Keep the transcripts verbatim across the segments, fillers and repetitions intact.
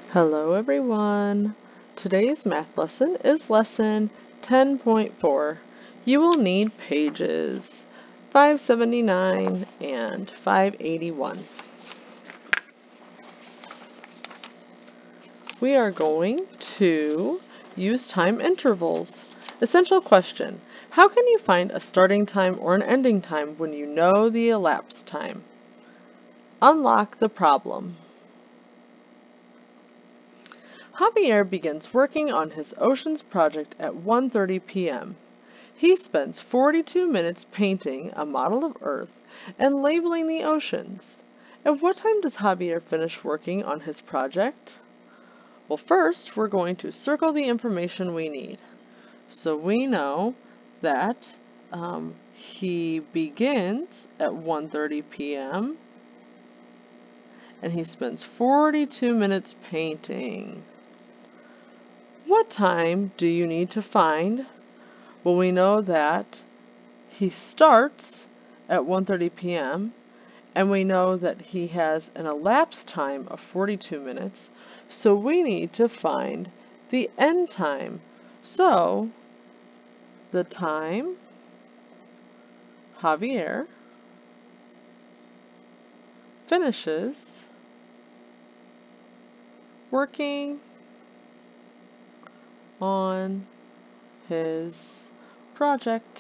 Hello everyone! Today's math lesson is lesson ten point four. You will need pages five seventy-nine and five eighty-one. We are going to use time intervals. Essential question: how can you find a starting time or an ending time when you know the elapsed time? Unlock the problem. Javier begins working on his oceans project at one thirty p m He spends forty-two minutes painting a model of Earth and labeling the oceans. At what time does Javier finish working on his project? Well, first we're going to circle the information we need. So we know that um, he begins at one thirty p m and he spends forty-two minutes painting. What time do you need to find? Well, we know that he starts at one thirty p m and we know that he has an elapsed time of forty-two minutes, so we need to find the end time. So the time Javier finishes working on his project.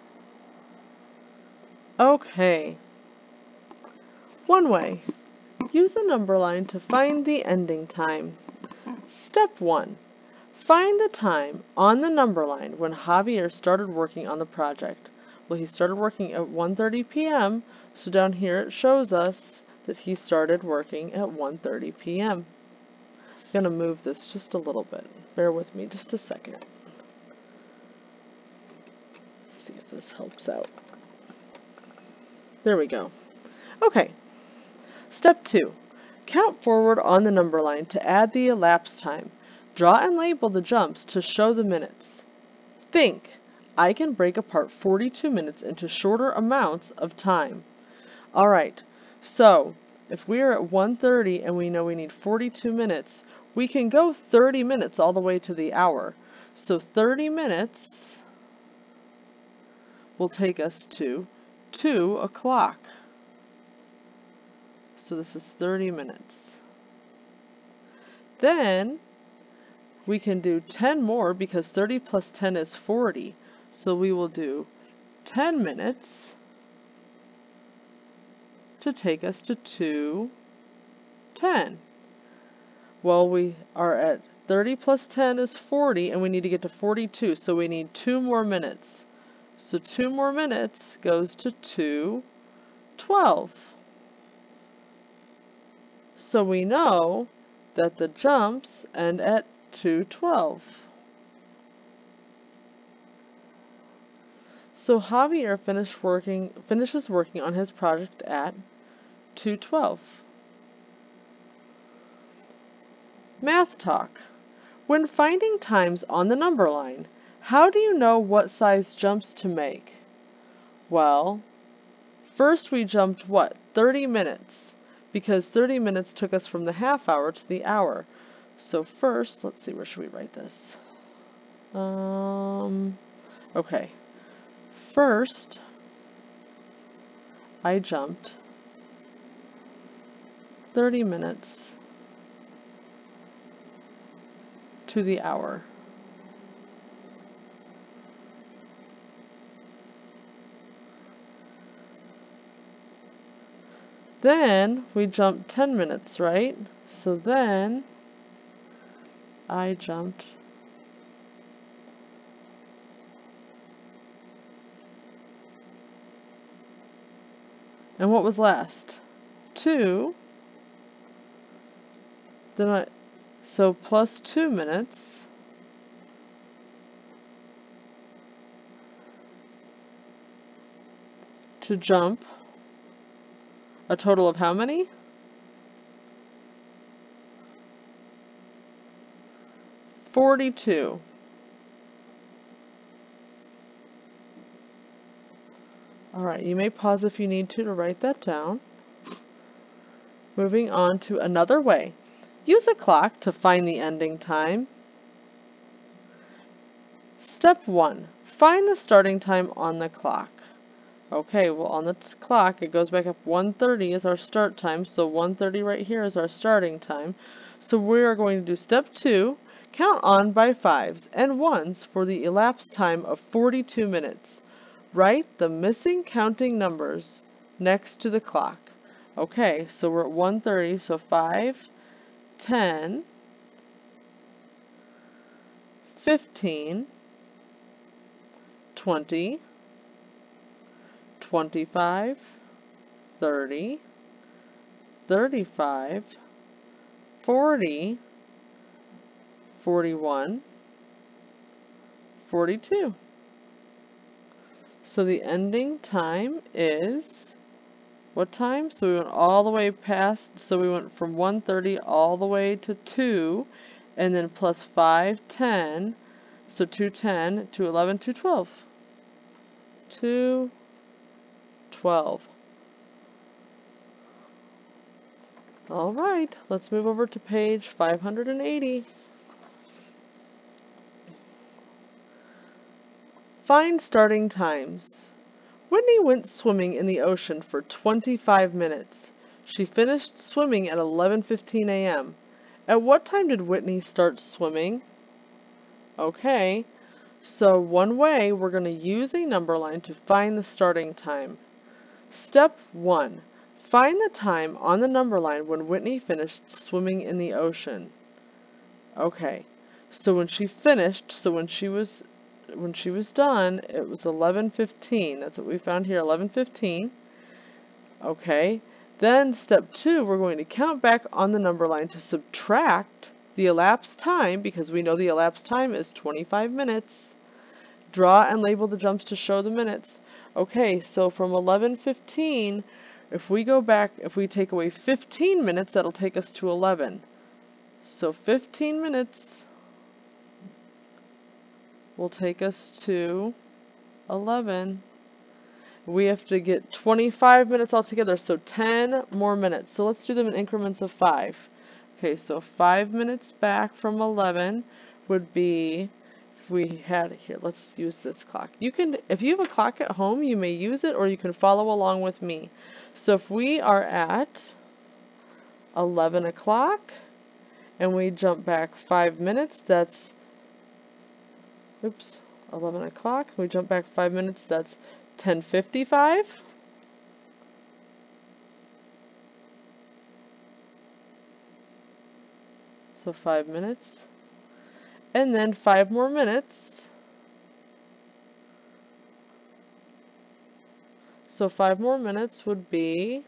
Okay. One way. Use a number line to find the ending time. Step one. Find the time on the number line when Javier started working on the project. Well, he started working at one thirty p m, so down here it shows us that he started working at one thirty p m I'm going to move this just a little bit. Bear with me just a second. See if this helps out. There we go. Okay. Step two. Count forward on the number line to add the elapsed time. Draw and label the jumps to show the minutes. Think, I can break apart forty-two minutes into shorter amounts of time. Alright, so if we are at one thirty and we know we need forty-two minutes, we can go thirty minutes all the way to the hour. So thirty minutes will take us to two o'clock. So this is thirty minutes. Then we can do ten more because thirty plus ten is forty. So we will do ten minutes to take us to two ten. Well, we are at thirty plus ten is forty and we need to get to forty-two, so we need two more minutes. So two more minutes goes to two twelve. So we know that the jumps end at two twelve. So Javier finished working, finishes working on his project at two twelve. Math talk. When finding times on the number line, how do you know what size jumps to make? Well, first we jumped what? thirty minutes, because thirty minutes took us from the half hour to the hour. So first, let's see, where should we write this? Um, okay. First, I jumped thirty minutes to the hour. Then we jumped ten minutes, right? So then I jumped and what was last? Two. Then I So plus two minutes to jump a total of how many? forty-two. Alright, you may pause if you need to to write that down. Moving on to another way. Use a clock to find the ending time. Step one. Find the starting time on the clock. Okay, well on the clock it goes back up one thirty is our start time, so one thirty right here is our starting time. So we are going to do step two, count on by fives and ones for the elapsed time of forty-two minutes. Write the missing counting numbers next to the clock. Okay, so we're at one thirty, so five, ten, fifteen, twenty, twenty-five, thirty, thirty-five, forty, forty-one, forty-two. So the ending time is what time? So we went all the way past, so we went from one thirty all the way to two, and then plus five, ten, so two ten, two eleven, two twelve. two twelve. Alright, let's move over to page five hundred eighty. Find starting times. Whitney went swimming in the ocean for twenty-five minutes. She finished swimming at eleven fifteen a m At what time did Whitney start swimming? Okay, so one way we're going to use a number line to find the starting time. Step one. Find the time on the number line when Whitney finished swimming in the ocean. Okay, so when she finished, so when she was when she was done, it was eleven fifteen. That's what we found here, eleven fifteen. Okay, then step two, we're going to count back on the number line to subtract the elapsed time, because we know the elapsed time is twenty-five minutes. Draw and label the jumps to show the minutes. Okay, so from eleven fifteen, if we go back, if we take away fifteen minutes, that'll take us to eleven. So fifteen minutes will take us to eleven. We have to get twenty-five minutes altogether, so ten more minutes. So let's do them in increments of five. Okay, so five minutes back from eleven would be, if we had it here, let's use this clock. You can, if you have a clock at home, you may use it, or you can follow along with me. So if we are at eleven o'clock and we jump back five minutes, that's, oops, eleven o'clock, we jump back five minutes, that's ten fifty-five. So five minutes. And then five more minutes. So five more minutes would be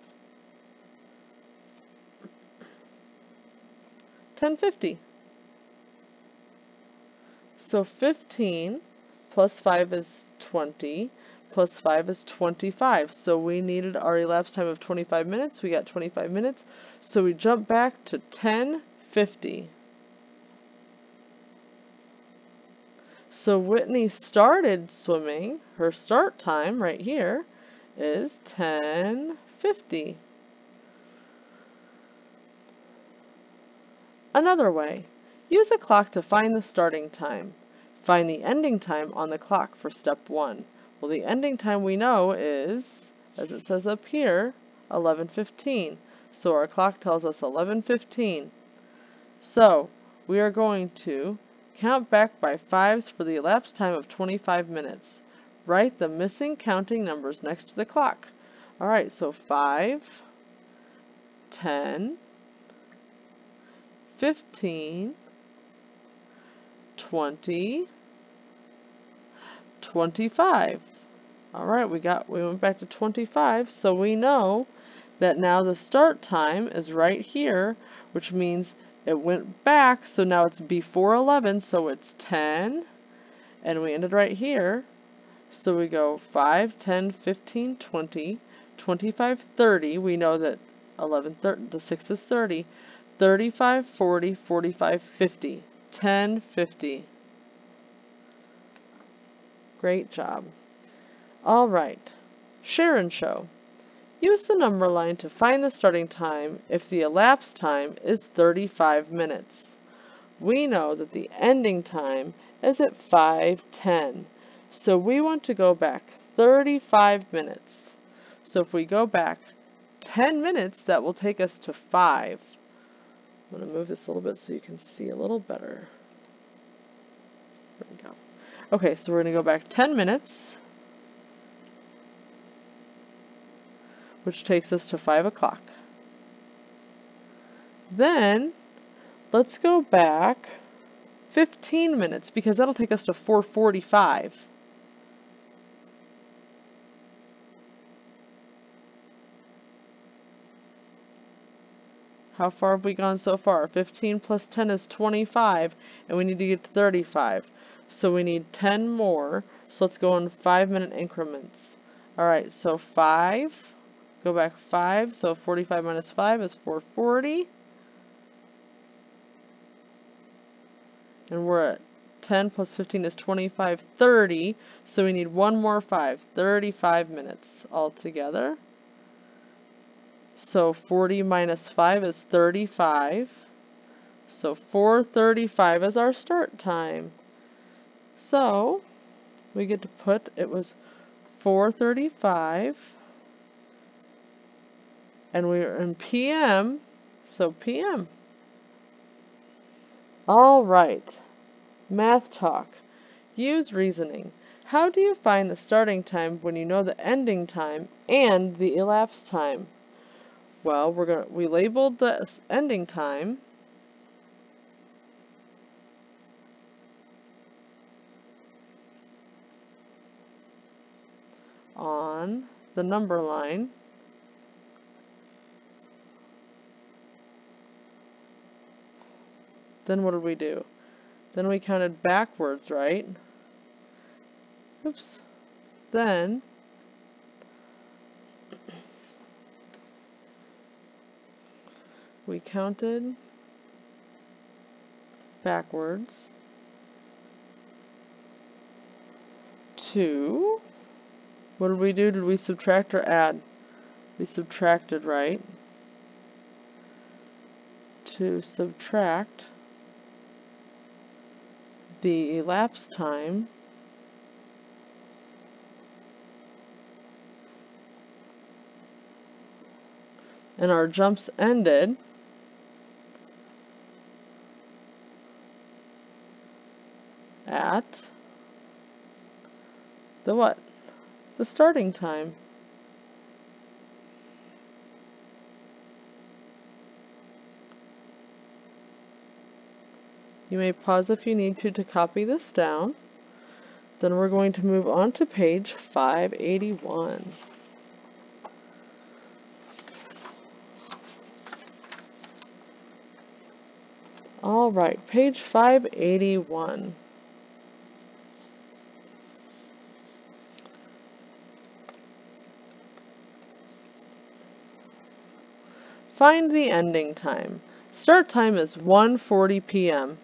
ten fifty. So fifteen plus five is twenty, plus five is twenty-five. So we needed our elapsed time of twenty-five minutes. We got twenty-five minutes. So we jump back to ten fifty. So Whitney started swimming. Her start time right here is ten fifty. Another way. Use a clock to find the starting time. Find the ending time on the clock for step one. Well, the ending time we know is, as it says up here, eleven fifteen. So our clock tells us eleven fifteen. So we are going to count back by fives for the elapsed time of twenty-five minutes. Write the missing counting numbers next to the clock. Alright, so five, ten, fifteen, twenty, twenty-five. Alright, we got we went back to twenty-five, so we know that now the start time is right here, which means it went back, so now it's before eleven, so it's ten, and we ended right here. So we go five, ten, fifteen, twenty, twenty-five, thirty. We know that eleven, thirty, the six is thirty. thirty-five, forty, forty-five, fifty. ten fifty. Great job. All right. Share and show. Use the number line to find the starting time if the elapsed time is thirty-five minutes. We know that the ending time is at five ten, so we want to go back thirty-five minutes. So if we go back ten minutes, that will take us to five. I'm going to move this a little bit so you can see a little better. There we go. Okay, so we're going to go back ten minutes, which takes us to five o'clock. Then, let's go back fifteen minutes, because that'll take us to four forty-five. How far have we gone so far? fifteen plus ten is twenty-five, and we need to get to thirty-five. So we need ten more, so let's go in five minute increments. Alright, so five, go back five, so forty-five minus five is four forty. And we're at ten plus fifteen is twenty-five, thirty, so we need one more five, thirty-five minutes altogether. So forty minus five is thirty-five. So four thirty-five is our start time. So we get to put, it was four thirty-five, and we are in P M, so P M. All right, math talk. Use reasoning. How do you find the starting time when you know the ending time and the elapsed time? Well, we're gonna we labeled the ending time on the number line. Then what did we do? Then we counted backwards, right? Oops. Then we counted backwards to, what did we do? Did we subtract or add? We subtracted, right? To subtract the elapsed time and our jumps ended at the what? The starting time. You may pause if you need to to copy this down. Then we're going to move on to page five eighty-one. All right, page five eighty-one. Find the ending time. Start time is one forty p m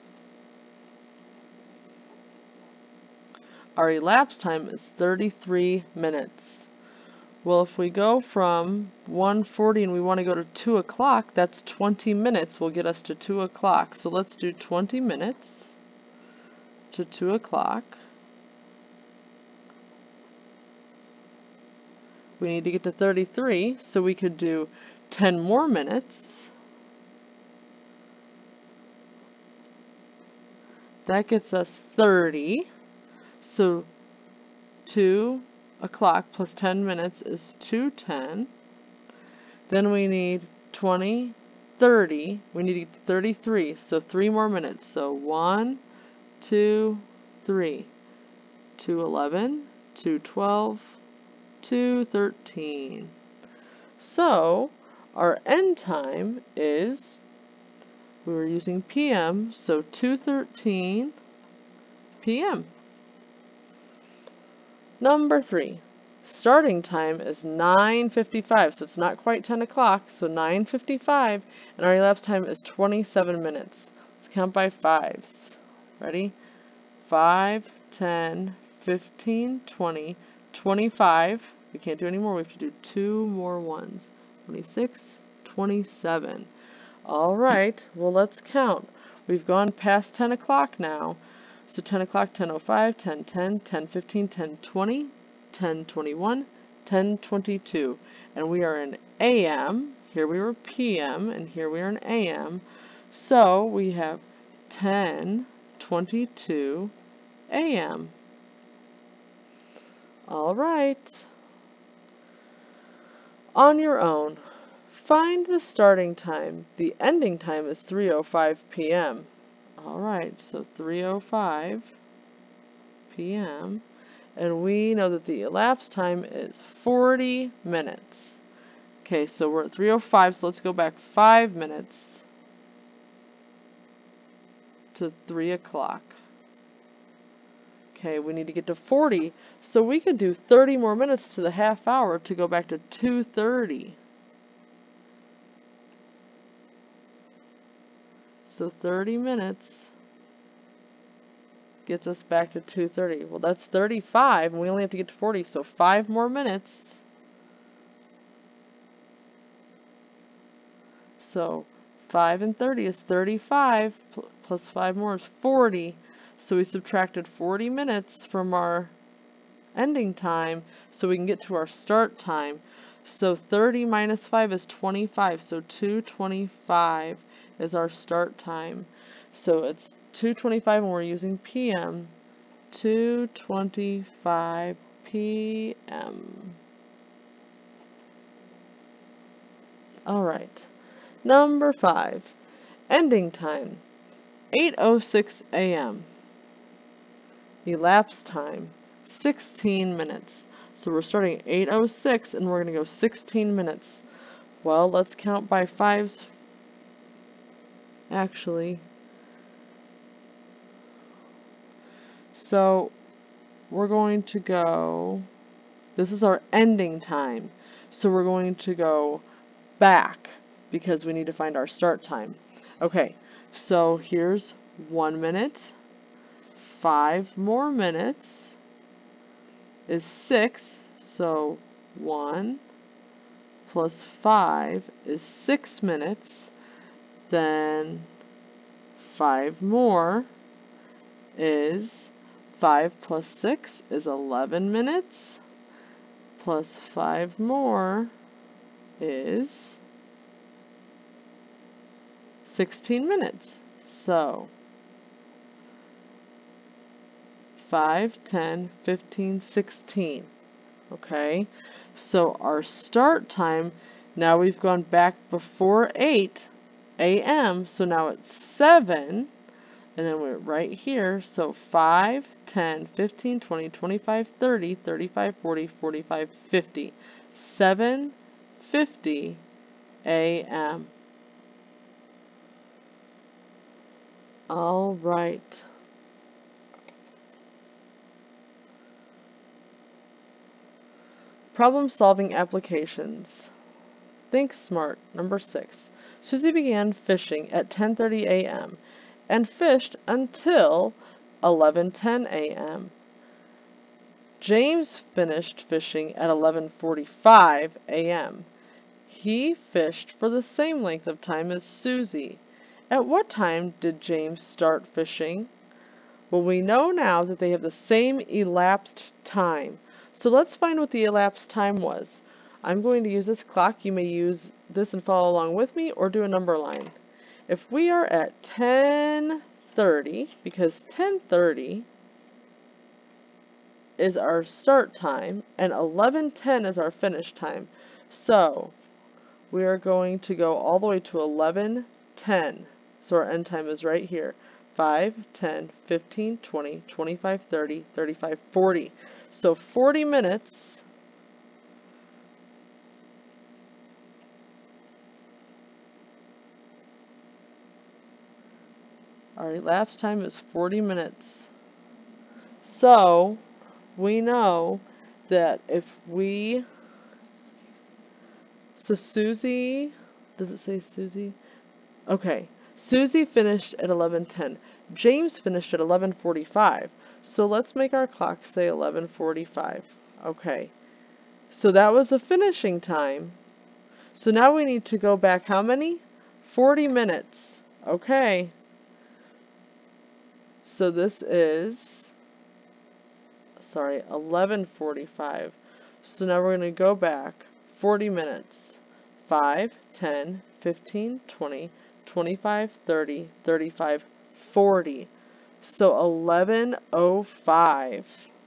Our elapsed time is thirty-three minutes. Well, if we go from one forty and we want to go to two o'clock, that's twenty minutes will get us to two o'clock. So let's do twenty minutes to two o'clock. We need to get to thirty-three, so we could do ten more minutes. That gets us thirty. So two o'clock plus ten minutes is two ten. Then we need twenty, thirty. We need to get to thirty-three, so three more minutes. So one, two, three. two eleven, two twelve, two thirteen. So our end time is, we were using P M, so two thirteen P M Number three, starting time is nine fifty-five, so it's not quite ten o'clock, so nine fifty-five, and our elapsed time is twenty-seven minutes. Let's count by fives. Ready? five, ten, fifteen, twenty, twenty-five. We can't do any more. We have to do two more ones. twenty-six, twenty-seven. All right, well, let's count. We've gone past ten o'clock now. So ten o'clock, ten oh five, ten ten, ten fifteen, ten twenty, ten twenty-one, ten twenty-two. And we are in A M. Here we were P M, and here we are in A M. So we have ten twenty-two A M. All right. On your own, find the starting time. The ending time is three oh five P M Alright, so three oh five P M And we know that the elapsed time is forty minutes. Okay, so we're at three oh five, so let's go back five minutes to three o'clock. Okay, we need to get to forty, so we could do thirty more minutes to the half hour to go back to two thirty. So thirty minutes gets us back to two thirty. Well, that's thirty-five, and we only have to get to forty, so five more minutes. So five and thirty is thirty-five, pl plus five more is forty. So we subtracted forty minutes from our ending time so we can get to our start time. So thirty minus five is twenty-five, so two twenty-five is our start time. So it's two twenty-five when we're using P M. two twenty-five P M Alright. Number five. Ending time. eight oh six A M Elapsed time. sixteen minutes. So we're starting at eight oh six and we're going to go sixteen minutes. Well, let's count by fives. Actually, so we're going to go, this is our ending time, so we're going to go back because we need to find our start time. Okay, so here's one minute, five more minutes is six, so one plus five is six minutes. Then five more is five plus six is eleven minutes, plus five more is sixteen minutes. So five, ten, fifteen, sixteen. Okay, so our start time, now we've gone back before eight A M, so now it's seven, and then we're right here, so five, ten, fifteen, twenty, twenty-five, thirty, thirty-five, forty, forty-five, fifty. seven fifty A M All right. Problem-solving applications. Think smart. Number six. Susie began fishing at ten thirty A M and fished until eleven ten A M James finished fishing at eleven forty-five A M He fished for the same length of time as Susie. At what time did James start fishing? Well, we know now that they have the same elapsed time. So let's find what the elapsed time was. I'm going to use this clock. You may use this and follow along with me or do a number line. If we are at ten thirty, because ten thirty is our start time and eleven ten is our finish time. So we are going to go all the way to eleven ten. So our end time is right here. five, ten, fifteen, twenty, twenty-five, thirty, thirty-five, forty. So forty minutes our elapsed time is forty minutes. So we know that if we, so Susie, does it say Susie? Okay, Susie finished at eleven ten. James finished at eleven forty-five. So let's make our clock say eleven forty-five. Okay, So that was the finishing time. So now we need to go back how many? forty minutes. Okay. So this is, sorry, eleven forty-five. So now we're going to go back forty minutes. five, ten, fifteen, twenty, twenty-five, thirty, thirty-five, forty. So eleven oh five.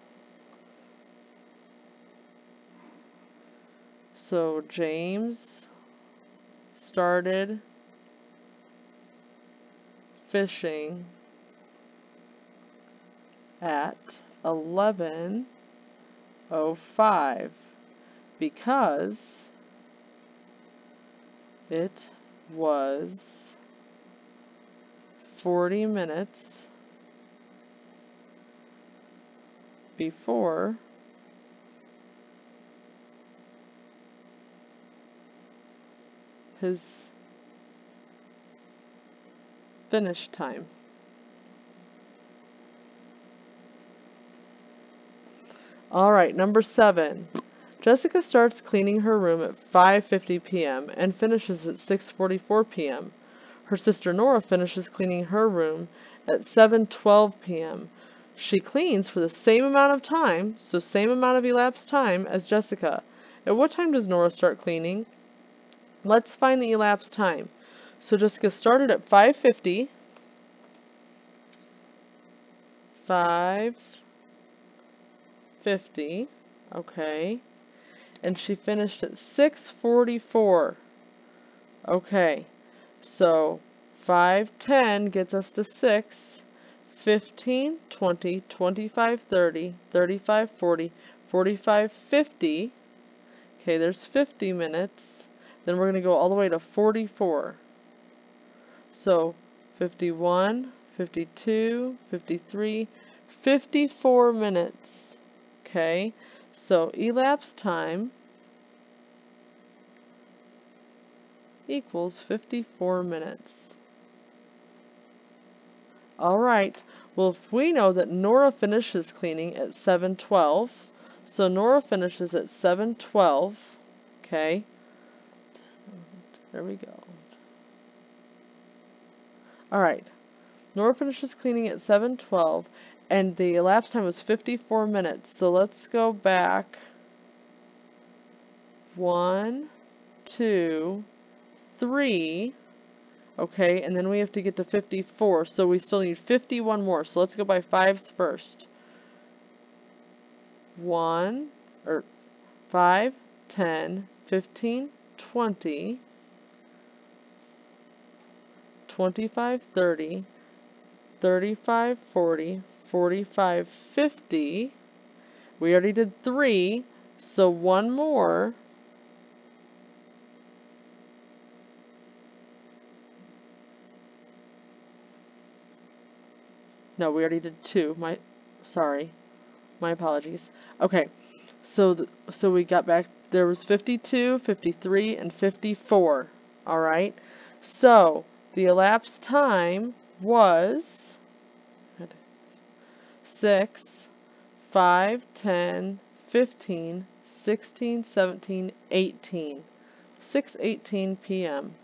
So James started fishing at eleven oh five because it was forty minutes before his finish time. Alright, number seven. Jessica starts cleaning her room at five fifty p m and finishes at six forty-four p m Her sister Nora finishes cleaning her room at seven twelve p m She cleans for the same amount of time, so same amount of elapsed time as Jessica. At what time does Nora start cleaning? Let's find the elapsed time. So Jessica started at five fifty. five fifty. Okay. And she finished at six forty-four. Okay. So five ten gets us to six. fifteen, twenty, twenty-five, thirty, thirty-five, forty, forty-five, fifty. Okay, there's fifty minutes. Then we're going to go all the way to forty-four. So fifty-one, fifty-two, fifty-three, fifty-four minutes. Okay, so elapsed time equals fifty-four minutes. Alright, well if we know that Nora finishes cleaning at seven twelve, so Nora finishes at seven twelve, okay, there we go. Alright, Nora finishes cleaning at seven twelve, and the elapsed time was fifty-four minutes, so let's go back one, two, three, okay, and then we have to get to fifty-four, so we still need fifty-one more, so let's go by fives first. one, or five, ten, fifteen, twenty, twenty-five, thirty, thirty-five, forty, forty-five, fifty. We already did three, so one more. No, we already did two. My, sorry, my apologies. Okay, so the, so we got back. There was fifty-two, fifty-three, and fifty-four. All right. So the elapsed time was six, five, ten, fifteen, sixteen, seventeen, eighteen. six eighteen p m